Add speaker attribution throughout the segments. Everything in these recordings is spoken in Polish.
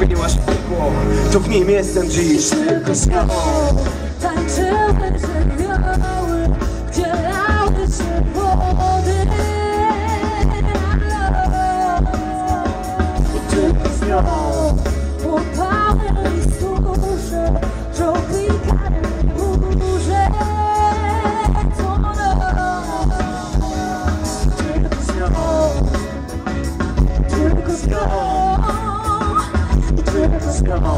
Speaker 1: zmieniłaś piekło, to w nim jestem dziś. Tylko z nią
Speaker 2: tańczyły żywioły, wcielały się wody.
Speaker 1: tylko z nią
Speaker 2: Popały i susze, tropikale burze. To
Speaker 1: tylko z nią
Speaker 2: tylko z nią,
Speaker 1: tylko z nią.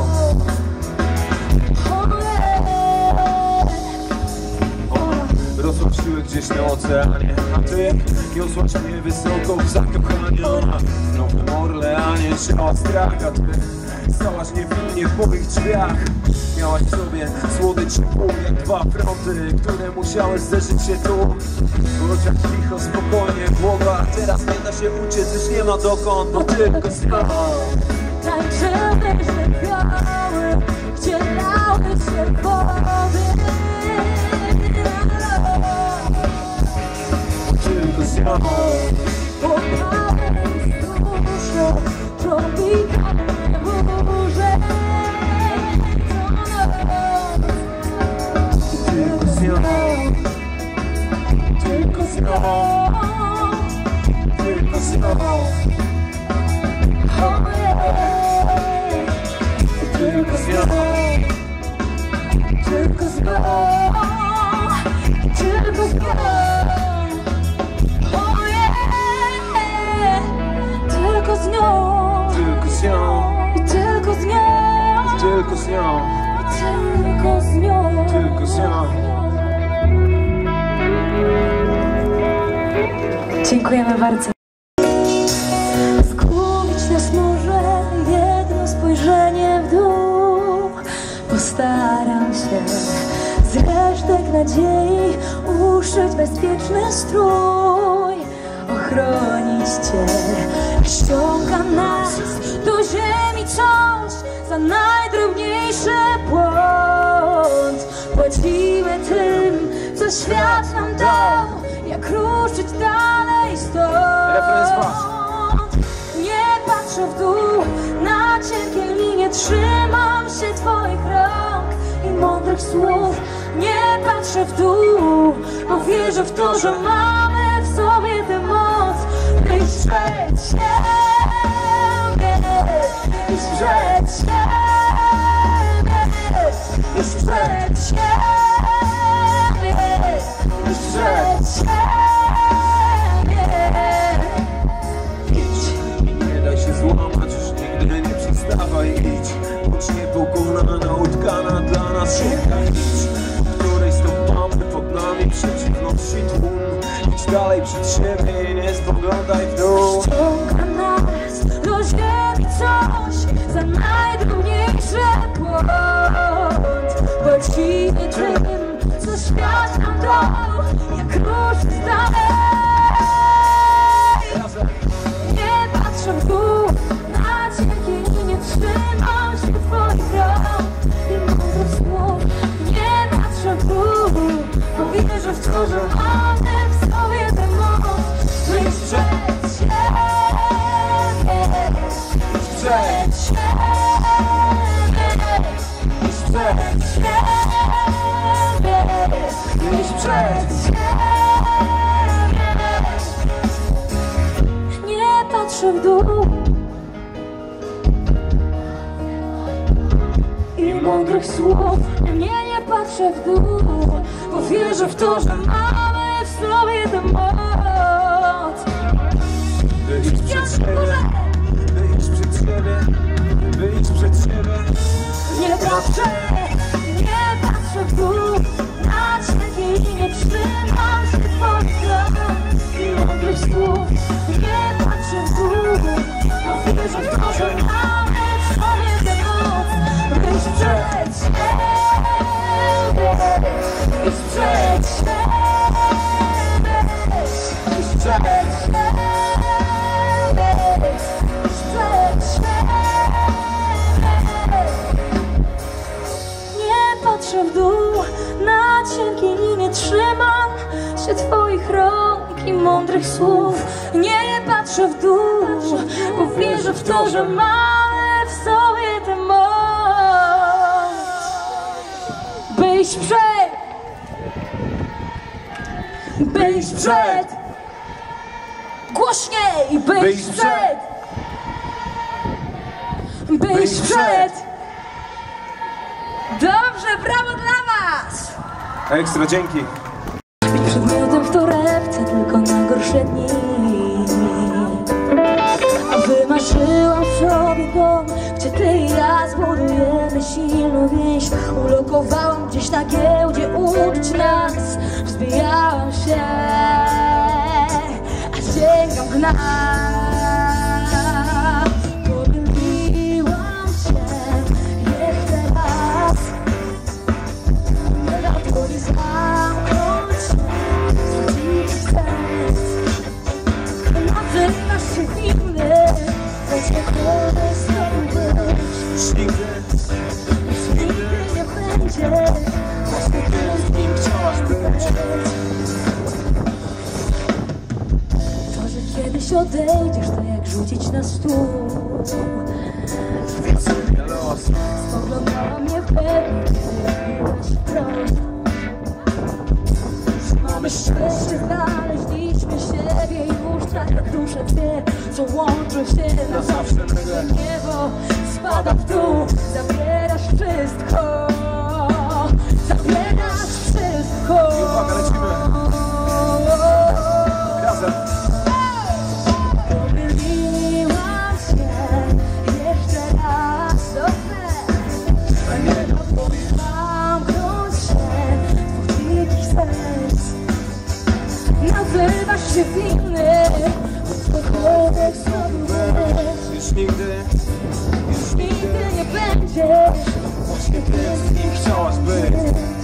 Speaker 1: Rozłączyły gdzieś na oceanie, a ty niosłaś mnie wysoko w zakochaniu. W Nowym Orleanie siała strach, a ty stałaś niewinnie w moich drzwiach. Miałaś w sobie słodycz pół jak dwa fronty, które musiały zderzyć się tu. W oczach cicho, spokojnie głowa, teraz nie da się uciec, już nie ma dokąd, bo tylko z nią.
Speaker 2: tańczyły żywioły, wcielały się wody.
Speaker 1: Tylko z nią
Speaker 2: Popały i susze, tropikale burze.
Speaker 1: tylko z nią tylko z nią tylko z nią tylko z nią
Speaker 2: Tylko z nią, tylko z nią, tylko z nią,
Speaker 1: tylko z nią
Speaker 2: tylko z nią,
Speaker 1: tylko z nią
Speaker 2: tylko z nią,
Speaker 1: tylko z nią.
Speaker 2: Dziękujemy bardzo. Zgubić nas może jedno spojrzenie w dół. Postaram się z resztek nadziei uszyć bezpieczny strój, ochronić cię. Ściąga nas do ziemi coś za najdrobniejszy błąd. Płacimy tym, co świat nam dał, jak ruszyć dalej stąd. Nie patrzę w dół, na cienkiej linie trzymam się twoich rąk i mądrych słów. Nie patrzę w dół, bo wierzę w to, że mamy w sobie tę moc, by iść przed siebie, iść przed siebie, iść przed siebie, iść przed siebie.
Speaker 1: Nie daj się złamać, już nigdy nie przestawaj, idź. Bądź niepokonana, utkana dla nas sięga nic, po której stąpamy pod nami przeciwności tłum. Idź dalej przed siebie i nie spoglądaj w dół.
Speaker 2: Ściąga nas do ziemi coś za najdrobniejszy błąd. Płacimy tym, co świat nam dał, jak ruszyć dalej. Nie patrzę w dół, na cienkiej linie trzymam się twoich rąk i mądrych słów. Nie patrzę w dół, bo wierzę w to, że mamy w sobie tę moc, by iść przed siebie, iść przed siebie,
Speaker 1: Idź przed
Speaker 2: siebie,
Speaker 1: iść przed
Speaker 2: siebie. Nie patrzę w dół i mądrych słów. Nie patrzę w dół, bo wierzę w to, że mamy w sobie tę moc.
Speaker 1: by iść przed siebie, by iść przed siebie, by iść przed siebie.
Speaker 2: Nie patrzę w dół, na cienkiej linie trzymam się twoich rąk i mądrych słów. Nie patrzę w dół, bo wierzę w to, że mamy w sobie tę moc, by iść przed siebie, iść przed siebie, iść przed siebie, iść przed siebie. Nie patrzę w dół, na cienkiej linie trzymam się twoich rąk i mądrych słów. Nie patrzę w dół, bo wierzę w to, że mamy w sobie Byś przed, byś przed, głośniej, byś przed, byś przed. Dobrze, brawo dla was!
Speaker 1: Ekstra, dzięki.
Speaker 2: Być przedmiotem w torebce tylko na gorsze dni. A wymarzyłam w sobie dom, gdzie ty i ja zbudujemy silną więź. Ulokowałam gdzieś na giełdzie uczuć nas. Wzbijałam się, a sięgam dna. Pomyliłam się jeszcze raz. Nie da dłoni zamknąć się, zwrócić serc. Nazywasz się winny, choć nie chcesz z tobą być.
Speaker 1: Już nigdy
Speaker 2: Nie będzie,
Speaker 1: właśnie tyle, z kim chciałaś być.
Speaker 2: to, że kiedyś odejdziesz, to jak rzucić na stół.
Speaker 1: Sobie los.
Speaker 2: Spoglądała mnie pewnie, kiedy byłaś wprost. Mamy szczęście, znaleźliśmy siebie już tak jak dusze dwie, co łączą się na zawsze. Niebo spada w dół, zabierasz wszystko, zabierasz wszystko.
Speaker 1: Uwaga, lecimy. Razem.
Speaker 2: Pomyliłam się jeszcze raz, dobrze. Nie dopowiem zamknąć się dwóch dzikich serc. Nazywasz się winny, cokolwiek zrobił być.
Speaker 1: Już nigdy
Speaker 2: Nigdy nie będziesz
Speaker 1: właśnie tym, z kim chciałaś być.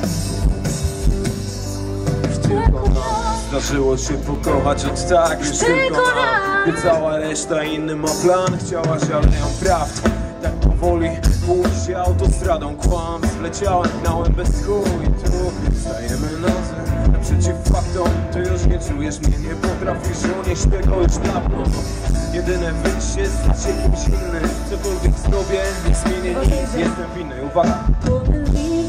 Speaker 2: tylko nas.
Speaker 1: Zdarzyło się pokochać od tak, już tylko nam. Gdy cała reszta inny ma plan. Chciałaś, ale nie mam prawd. Tak powoli pójść się autostradą kłam. Zleciałem, gnałem bez chuj. Tu stajemy razem naprzeciw faktom. Ty już nie czujesz mnie, nie potrafisz unieść tego już dawno. Jedyne wyjście jest stać się kimś innym. Cokolwiek zrobię, nie zmienię nic. Jestem winny, uwaga.
Speaker 2: Pomyli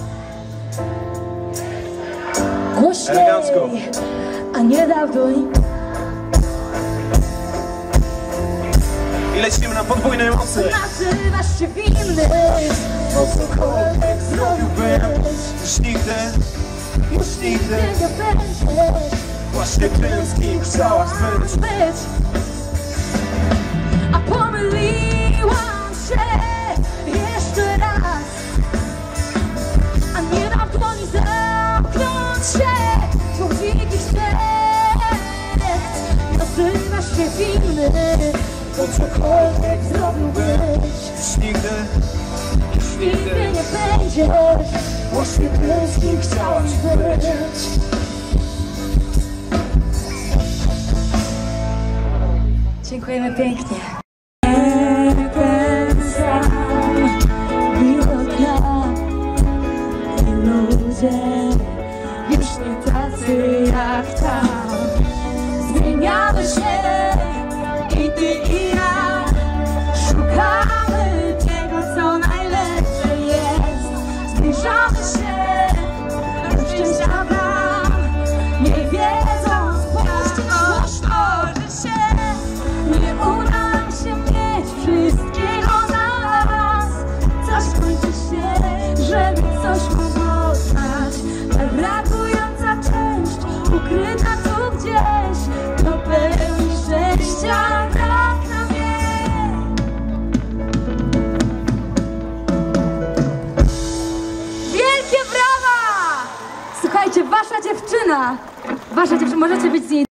Speaker 2: głośniej,
Speaker 1: Elegancko.
Speaker 2: a nie dał dłoń.
Speaker 1: I lecimy na podwójnej mocy.
Speaker 2: Nazywasz się winny, bo cokolwiek zrobiłbym.
Speaker 1: Już nigdy
Speaker 2: Nigdy nie będziesz
Speaker 1: właśnie tym, z kim chciałaś być.
Speaker 2: A pomyliłam się jeszcze raz, a nie dam dłoni zamknąć się dwóch dzikich serc. Nazywasz się winny, bo cokolwiek zrobiłbyś.
Speaker 1: Już nigdy
Speaker 2: Nigdy nie będziesz właśnie tym, z kim chciałaś być. Dziękujemy pięknie. Ten sam wilka i ludzie już nie tacy jak tam. Zmieniamy się i ty i ja. Szukamy tego, co najlepsze jest. Zbliżamy się do szczęścia wam, nie wiedząc właśnie, że się nie uda nam się mieć wszystkiego na raz. Coś kończy się, żeby coś mogło trwać. Ta brakująca część ukryta tu gdzieś, do pełni szczęścia brak nam jest. Wielkie brawa! Słuchajcie, wasza dziewczyna, możecie być z niej.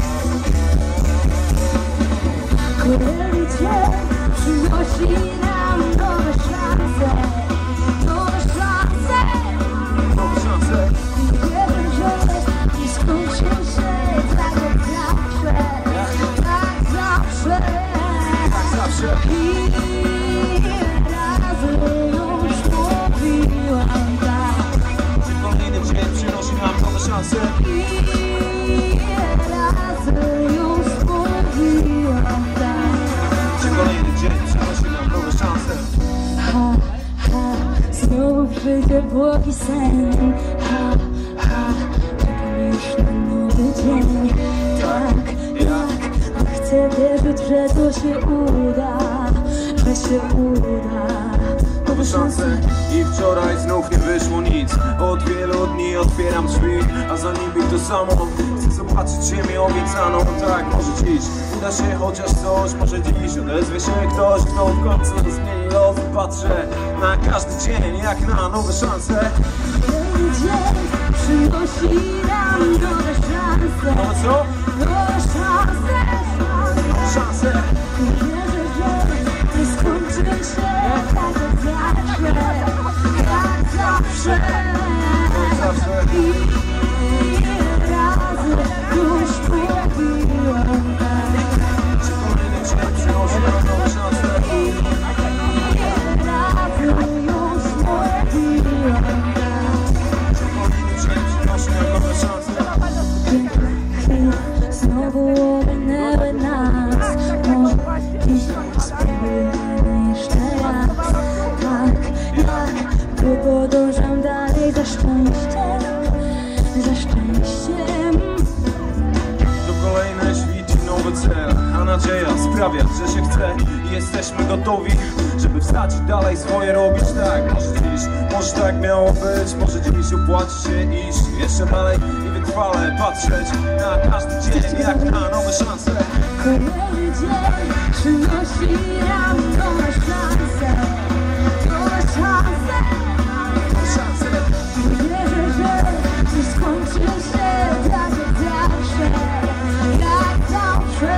Speaker 2: Kolejny dzień przynosi nam
Speaker 1: szansę.
Speaker 2: Ile razy już mówiłam tak.
Speaker 1: Czy kolejny dzień przynosi nam nowe szanse?
Speaker 2: Znowu przyjdzie błogi sen. Czekam już na nowy dzień. Tak, chcę wierzyć, że to się uda, że się uda.
Speaker 1: Nowe szanse i wczoraj znów nie wyszło nic. Od wielu dni otwieram drzwi, a za nimi to samo. Chcę zobaczyć ziemię obiecaną. Tak, może dziś uda się chociaż coś. Może dziś odezwie się ktoś, kto w końcu zmieni los. Patrzę na każdy dzień jak na nowe szanse.
Speaker 2: Kolejny dzień przynosi nam nowe szanse.
Speaker 1: No co?
Speaker 2: Nowe szanse.
Speaker 1: Szanse.
Speaker 2: Wierzę, że nie skończy się tak jak zawsze. Jak zawsze. Ile razy już mówiłam tak.
Speaker 1: Czy kolejny dzień przynosi nam nowe szanse?
Speaker 2: Ile razy już mówiłam tak.
Speaker 1: Czy kolejny dzień przynosi nam nowe szanse?
Speaker 2: Piękne chwile znowu ominęły nas. Może dziś spróbujemy jeszcze raz. Tak, tu podążam dalej za szczęściem, za szczęściem.
Speaker 1: To kolejne świt i nowy cel, a nadzieja sprawia, że się chce i jesteśmy gotowi, żeby wstać i dalej swoje robić. Tak, może tak miało być, może dziś opłaci się iść jeszcze dalej i wytrwale patrzeć na każdy dzień jak na nowe szanse.
Speaker 2: Kolejny dzień przynosi nam nowe szanse, nowe szanse.
Speaker 1: Szanse.
Speaker 2: Wierzę, że nie skończy się tak jak zawsze, jak zawsze.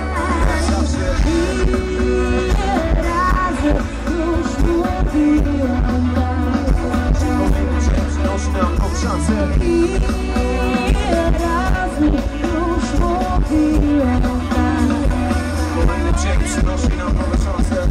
Speaker 2: Ile razy już mówiłam tak.
Speaker 1: Kolejny dzień przynosi nam nowe szanse.
Speaker 2: Ile razy już mówiłam tak.
Speaker 1: Kolejny dzień przynosi nam nowe szanse.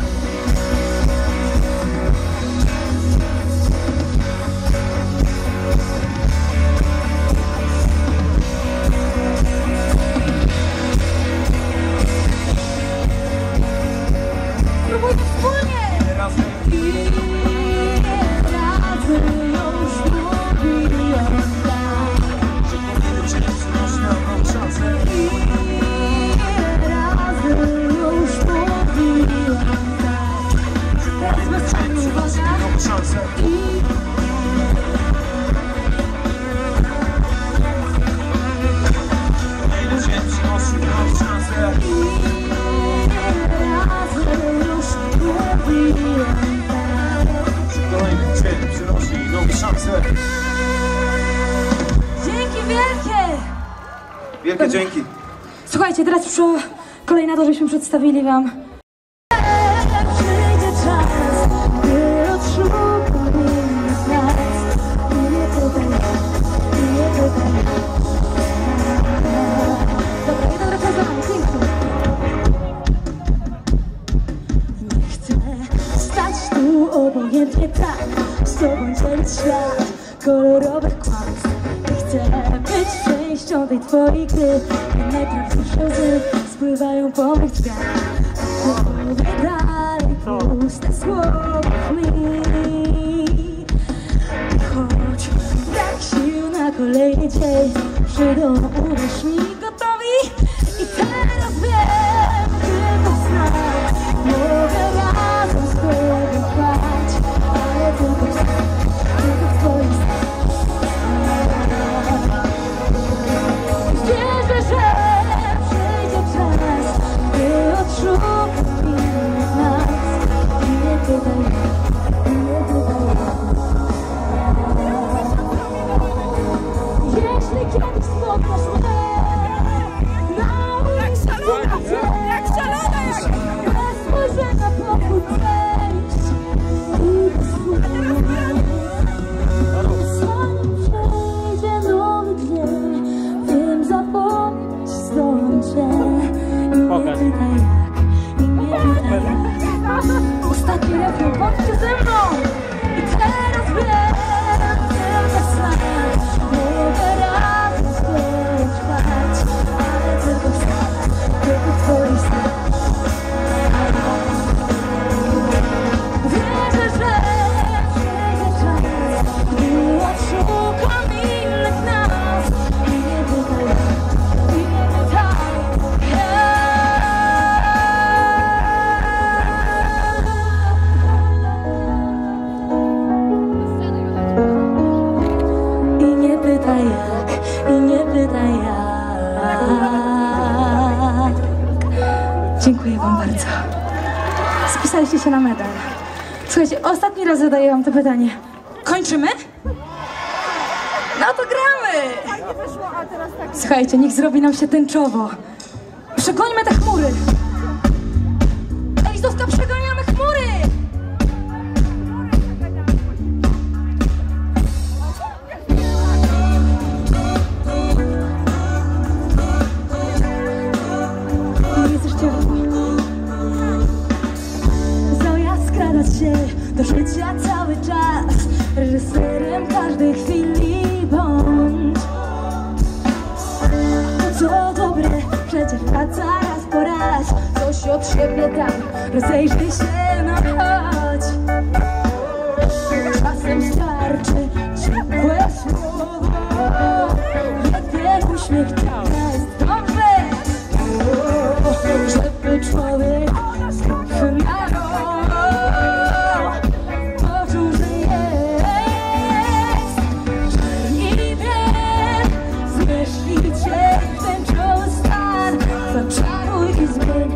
Speaker 2: Spróbujmy wspólnie!
Speaker 1: Razem.
Speaker 2: Ile razy już mówiłam tak.
Speaker 1: Czy kolejny dzień przynosi nam nowe szanse?
Speaker 2: Ile razy już mówiłam tak. Teraz bez
Speaker 1: Dzień
Speaker 2: mnie,
Speaker 1: przynosi
Speaker 2: uwaga.
Speaker 1: nowe szanse. Kolejny dzień przynosi nowe szanse.
Speaker 2: Ile razy już mówiłam tak.
Speaker 1: Kolejny dzień przynosi nowe szanse.
Speaker 2: Dzięki wielkie!
Speaker 1: Wielkie dzięki.
Speaker 2: Słuchajcie, teraz przyszła kolej na to, żebyśmy przedstawili wam. Przyjdzie czas, gdy odszukam innych nas. Nie tutaj, nie tutaj. Dobra, jeden refren za nami, pięknie. Nie chcę stać tu obojętnie tak, z tobą dzielić świat kolorowych kłamstw. Nie chcę być częścią tej twojej gry, a najprawdziwsze łzy spływają po mych drzwiach. Wypowiedz dalej puste słowa mi. Choć brak sił na kolejny dzień, przyjdą, uwierz mi, gotowi. I teraz wiem, tylko znam, mogę razem z tobą trwać, ale tylko w twoim wierzę, że przyjdzie czas, gdy odszukam innych nas. I nie tutaj, nie tutaj. Jeśli kiedyś spotkasz mnie na ulicy, jak szalona, bez spojrzenia pokój przejść i posłuchaj. Zanim przejdzie nowy dzień, wiem, zapomnieć zdążę. I nie pytaj jak, i nie pytaj jak. Ostatni refren, bądźcie ze mną. I teraz wiem, tylko sam mogę raz. pytaj jak, i nie pytaj jak. Dziękuję wam bardzo. Spisaliście się na medal. Słuchajcie, ostatni raz zadaję wam to pytanie. Kończymy? No to gramy! Słuchajcie, niech zrobi nam się tęczowo. Przegońmy te chmury. Ej, Zuzka, przegoniamy chmury! Zoja skrada się do życia cały czas, reżyserem każdej chwili bądź. To dobre, przecież wraca raz po raz. Coś od siebie tam, rozejrzyj się, no chodź. Czasem starczy ciepłe słowo, jeden uśmiech to jest dobrze, żeby człowiek znów na nowo poczuł, że jest czerniwie. Zmierzch cię w tęczowy stan, zaczaruj i zmień.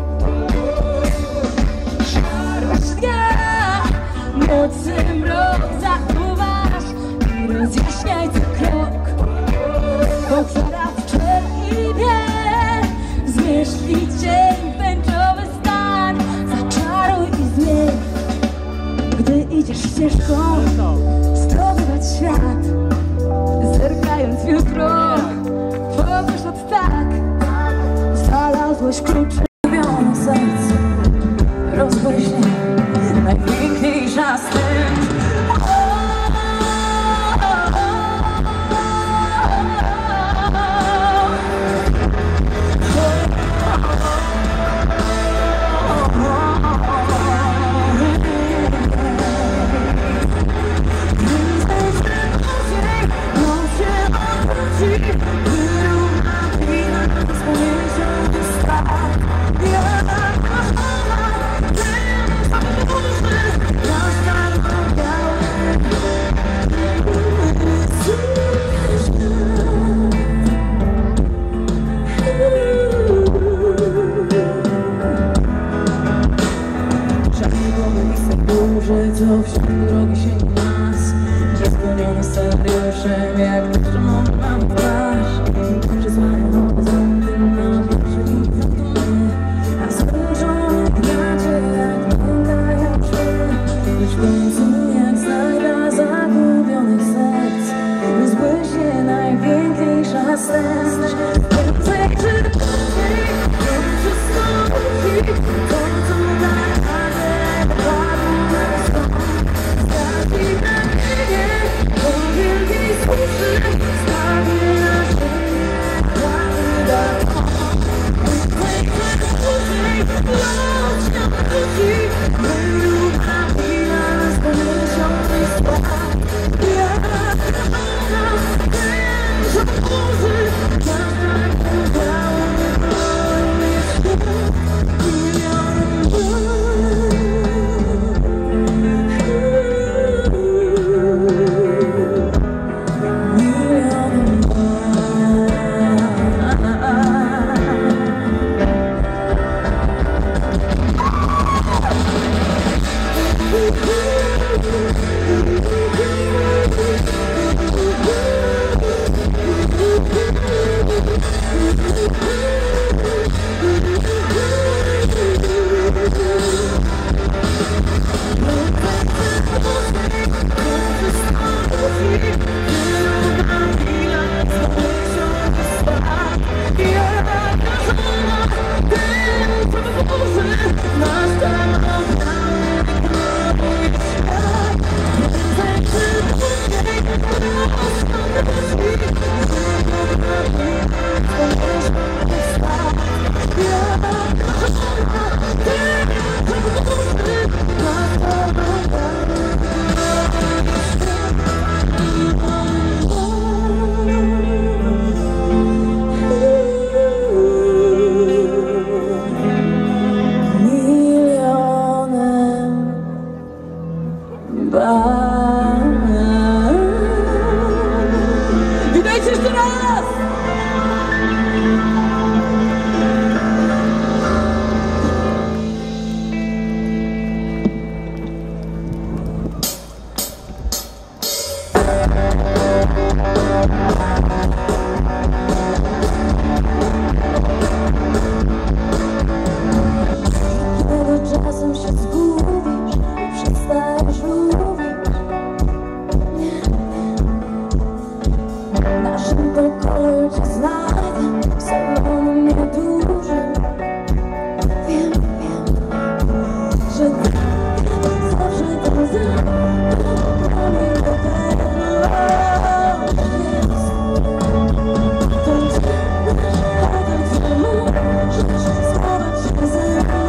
Speaker 2: Szarość dnia, nocy mrok zachowaj i rozjaśniaj co krok. Pochwala w czerniwie, zmierzch cień w tęczowy stan, zaczaruj i zmień. Gdy idziesz ścieżką, zdobywać świat, zerkając w jutro, powiesz od tak. Znalazłeś klucze, lubione serce, rozbój się, najpiękniejsza z tym.
Speaker 3: Co wśród drogi sięgnie nas, niespełnione scenariuszem, jak to, że mamy twarz. Przyzwanie nowe zęby, nasz pierwszy widzę to my, a skończone gracie jak pamiętają szły. Lecz w końcu jak znajda zagubionych serc, wyzbłyśnie najpiękniejsza wstecz. Więcej czy bardziej, końcu stąpi, końcu naprawdę padł. Stawia na ziemię, ładny dar. Ja
Speaker 2: wolę cię znajdę w salonie niedużym. Wiem, że ty zawsze tam ze mną, to mi na pewno jest. To ty, a tak ty możesz schować się ze mną.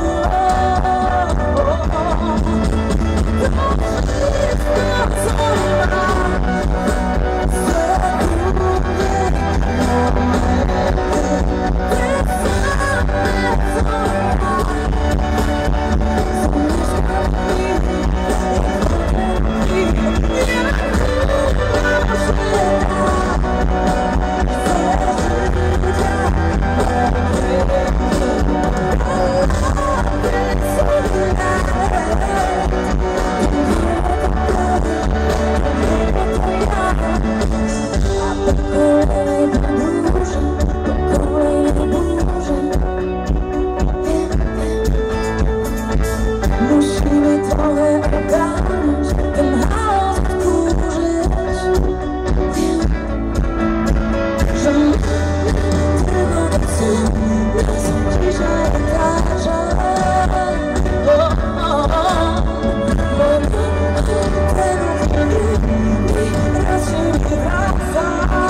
Speaker 2: Musimy trochę ogarnąć ten chaos, odkurzyć. Wiem, że my tylko to chcemy, nas dzisiaj okaże. Bo my tego nie raz się nie wraca.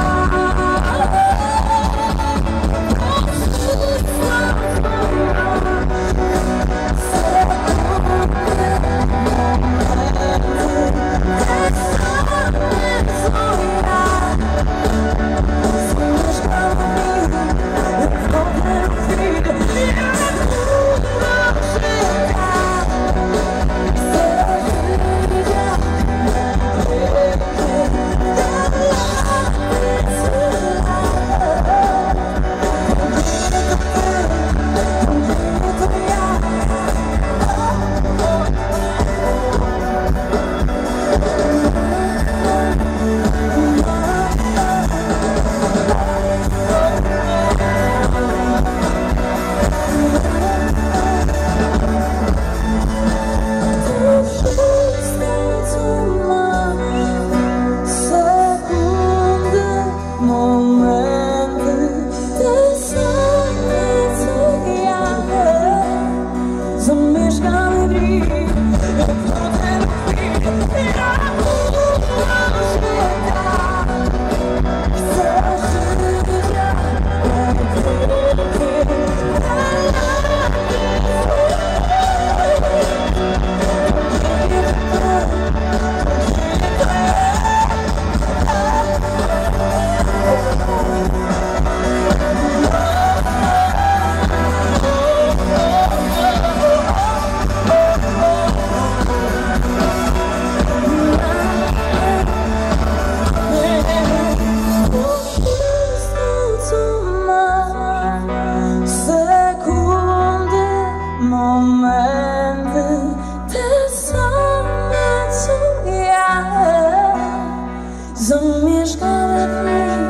Speaker 2: Zamieszkamy w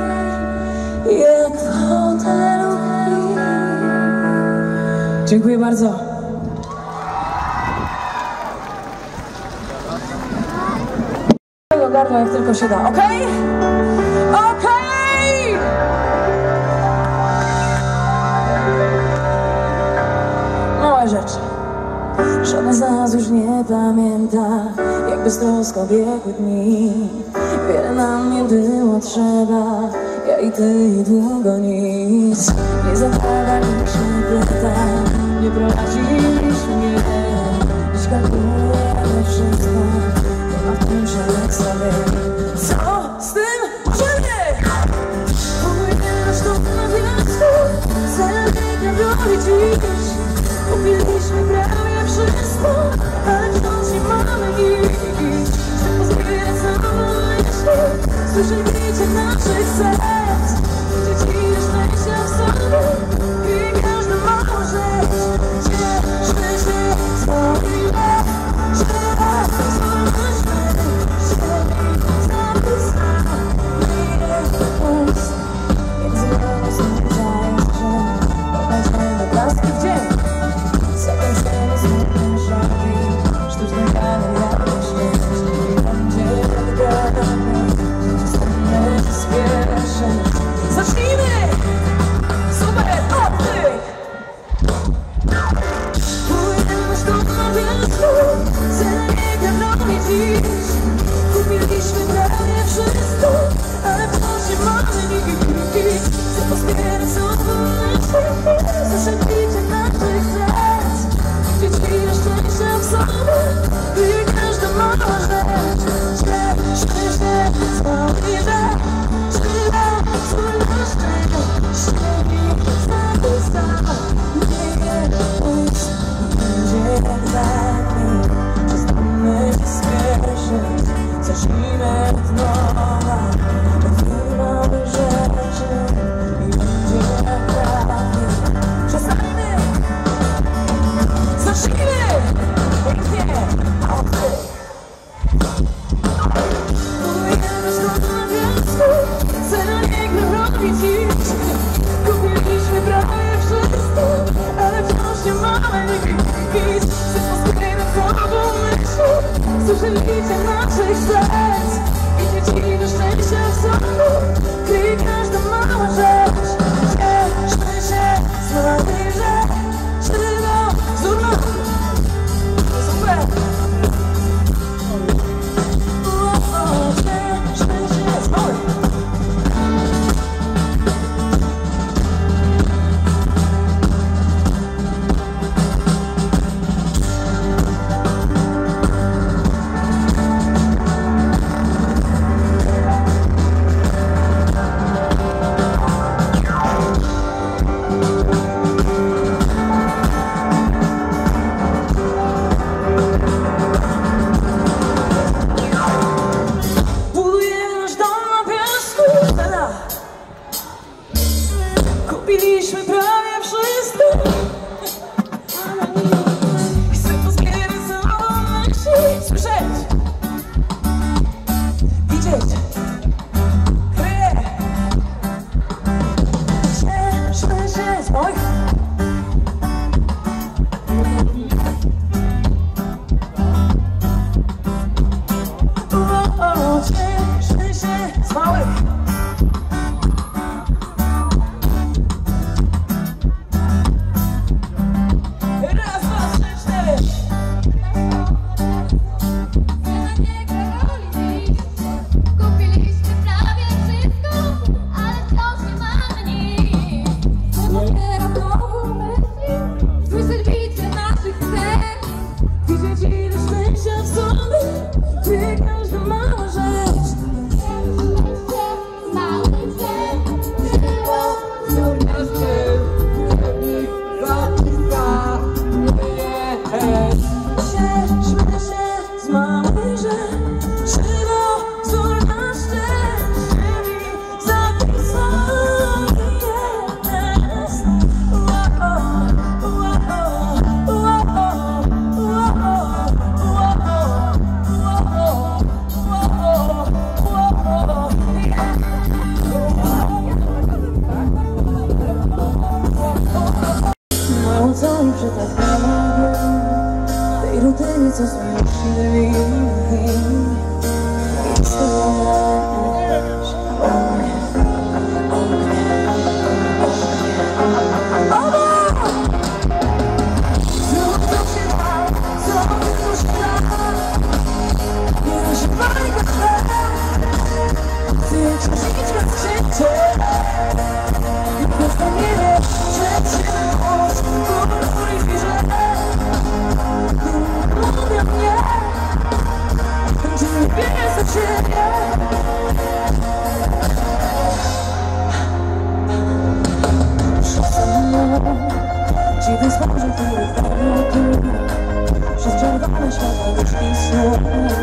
Speaker 2: niej, jak w hotelu. Dziękuję bardzo. Ogarnę jak tylko się da, okej? Okej! Małe rzeczy. Żaden z nas już nie pamięta, jak beztrosko biegły dni. Wiele nam nie było trzeba, ja i ty i długo nic. Nie zapada, nikt się pyta, nie prowadziliśmy mnie. Dziś kalkulujemy wszystko, nie ma w tym szereg sobie. Co z tym możemy? Pójdziesz tu na wiosnę, zelek biorę dziś. Kupiliśmy prawie wszystko, ale wciąż nie mamy nic. Że pozbierać całą myśl, słyszę bicie naszych serc. Dzieci szczęścia w sobie i każdy może cieszy się swoim, że razem złożymy siebie. przebicie naszych serc i nie dziwi szczęścia w sobie, gdy każda mała rzecz. Cieszmy się z małej rzeczy, no zurna. Super! Cieszmy się z małej. Kupiliśmy prawie wszystko. Chcę pozbierać całą myśl, słyszeć, widzieć, kryje. Cieszmy się z moich. Cieszmy się z małych. Co mi przytaknęło tej rutynie, co zmienił się i z tobą też o mnie. Zrób to się da, zrób to się da. Nie nażywaj go źle. Ty jak księżniczka z księciem i postanowienie, że cię miłość góry chwilę. Lubię mnie, będzie mi biec za ciebie. Wszyscy mną, dziwny spojrzał, który wpadł tu. Przez czerwone światła wyszli snu.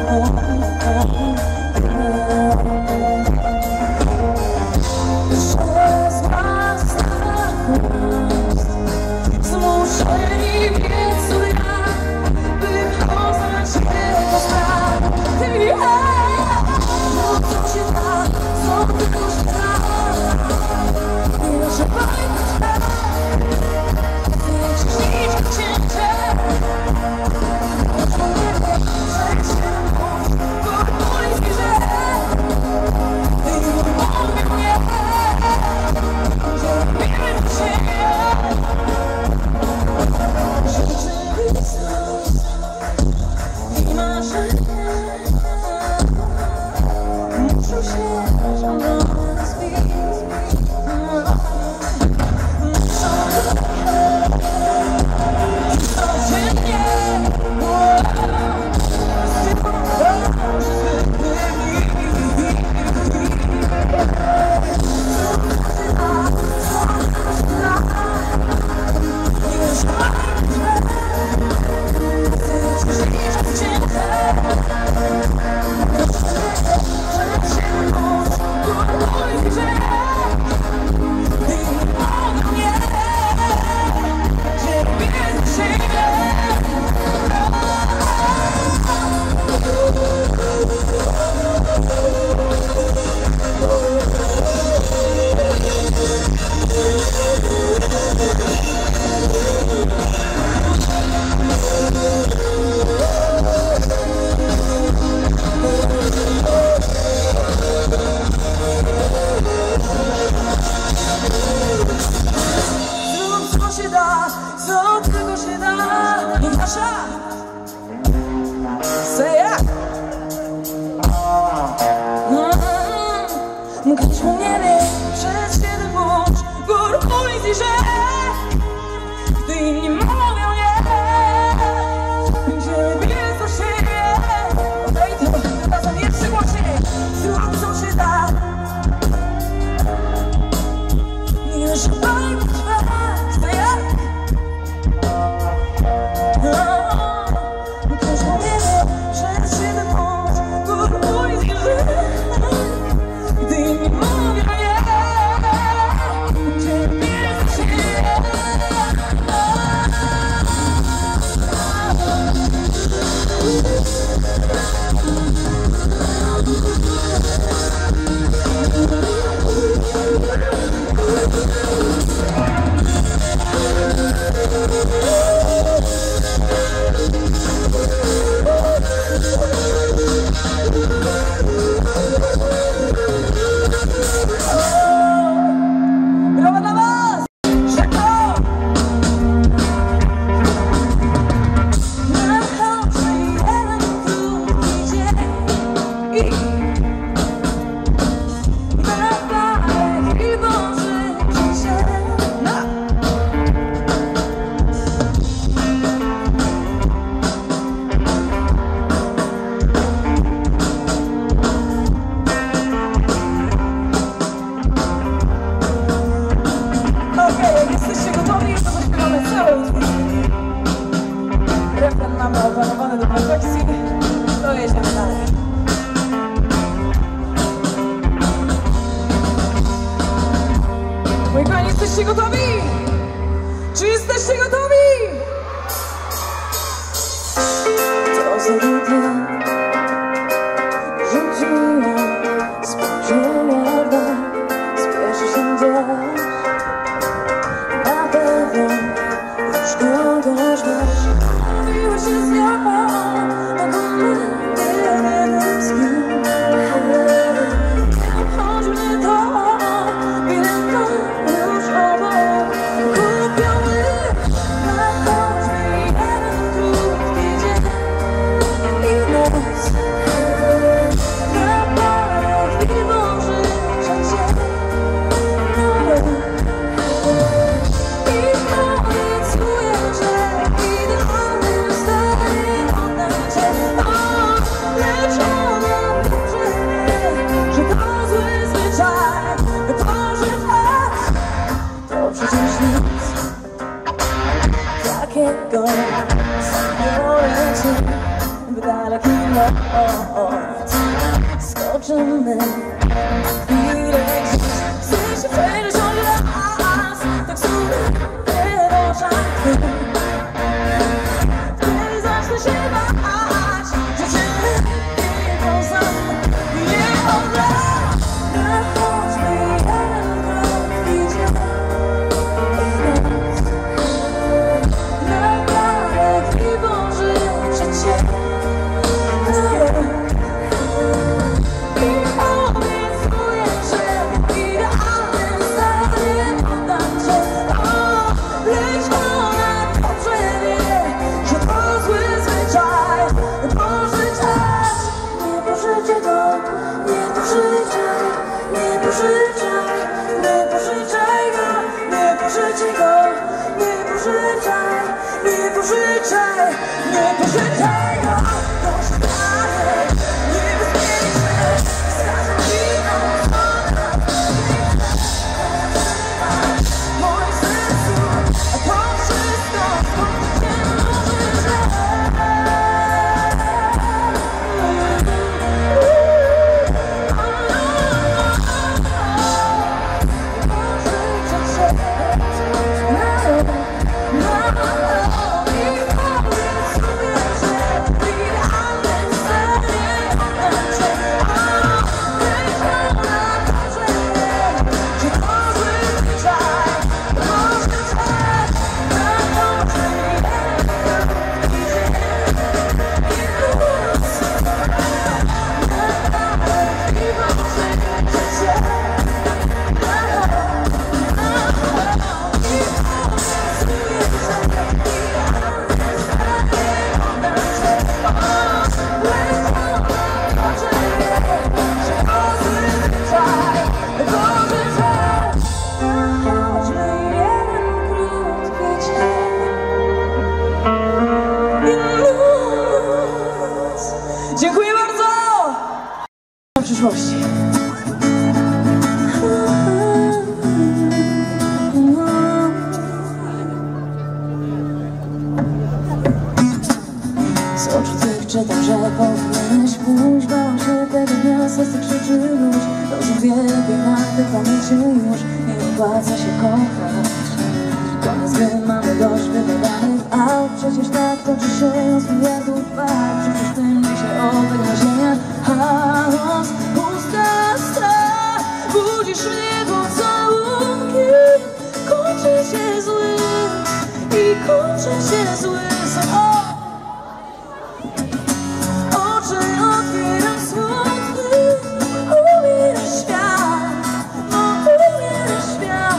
Speaker 2: Zmuszeni więc co ja, by poznać jego spraw. Ty
Speaker 3: myśli, że gdy inni mówią nie, będziemy blisko siebie. Odejdź to razem jeszcze głośniej, zrób co się da. Nie używaj trwać, to jak? Ktoś powiedział, że się wypądź, góruj z gry. Gdy inni mówią nie, będziemy blisko siebie. Brawa dla was! Szybko! Nadchodzi jeden krótki dzień i na parę chwil możecie się Okej, jak jesteście gotowi, to zaśpiewamy cały utwór. Refren mamy opanowany do perfekcji, to jedziemy dalej. Moi kochani, jesteście gotowi? Czy jesteście gotowi? To zabite żyć miło, spojrzenie dwa, spieszy się gdzieś. Na pewno już kogoś masz. Mówiłeś się z nią, ogólnie wiele z kim. Nie obchodzi mnie to, ile to już obok. Kupiony, nadchodzi jeden krótki dzień i noc. Na parę chwil możecie się takiego zabiorę cię w daleki lot. Skoczymy chwilę gdzieś. Chcę się przejrzeć od raz, tak sobie w oczach twych. Wtedy zacznę się bać, że cię nie poznam. Nie od lat nadchodzi jeden krótki dzień i noc. Na parę chwil pożyczę cię na rok. I obiecuję, że w idealnym stanie oddam cię. Lecz ona dobrze wie, że to zły zwyczaj pożyczać. Nie pożyczę go, nie pożyczaj, nie pożyczaj, nie pożyczaj go, nie pożyczaj go, nie pożyczaj, nie pożyczaj, nie pożyczaj go. To się stanie niebezpieczne, z każdą chwilą ona w moim sercu, a to wszystko nie może źle. się już nie opłaca się kochać. Koniec gry, mamy dość wydawanych aut. Przecież tak toczy się z miliardów walk. Przecież tym dzisiaj opędza ziemia chaos, pusta strach. Budzisz mnie pocałunkiem, kończy się zły i kończy się zły sen. Oczy otwieram smutny, umiera świat, no umiera świat.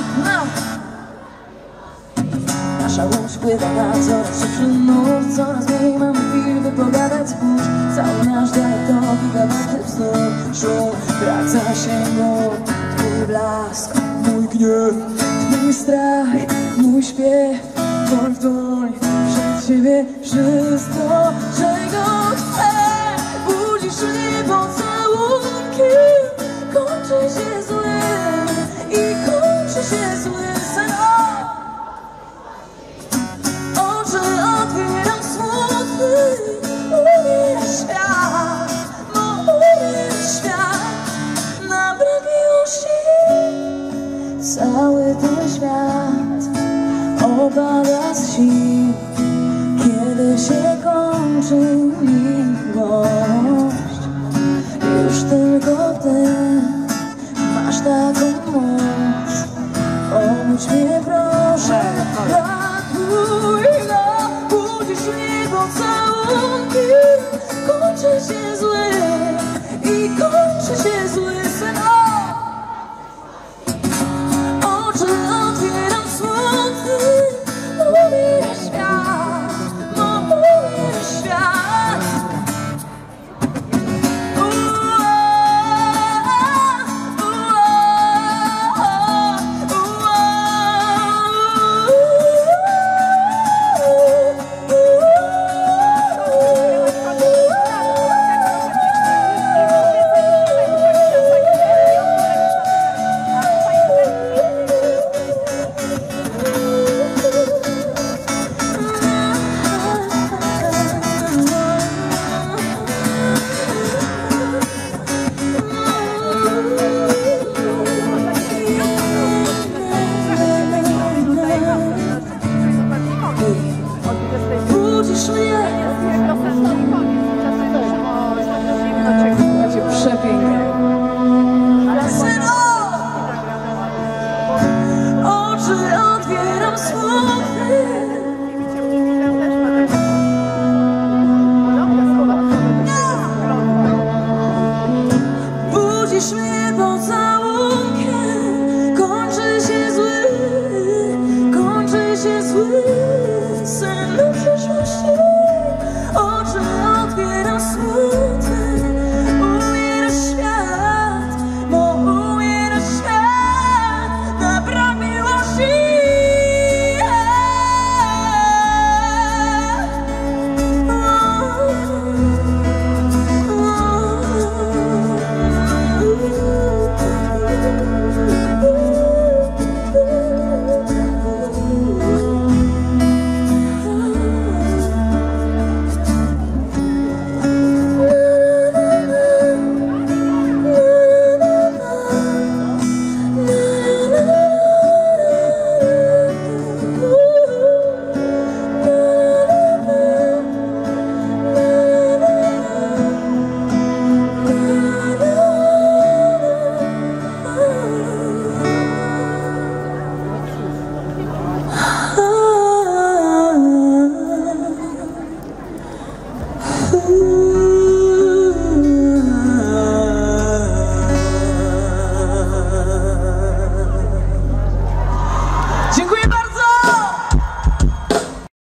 Speaker 3: Nasza łódź pływa na coraz szybszy nurt. Coraz mniej mamy chwil, by pogadać, spójrz. Cały nasz dialekt to gigabajty wzór. Szum, brak zasięgu, twój blask, mój gniew, mój strach, mój śpiew. Dłoń w dłoń, przed siebie wszystko, czego chcę. Budzisz mnie pocałunkiem, kończy się zły i kończy się zły sen. Oczy otwieram smutny, umiera świat, no umiera świat. Na brak miłości cały ten świat opada z sił, kiedy się kończy miłość. Już tylko ty masz taką moc. Obudź mnie proszę, ratuj, no. Budzisz mnie pocałunkiem, kończy się zły i kończy się zły sen. Oczy otwieram smutny, umiera świat, no umiera świat. Budzisz mnie. Przepięknie. Oczy otwieram smutny,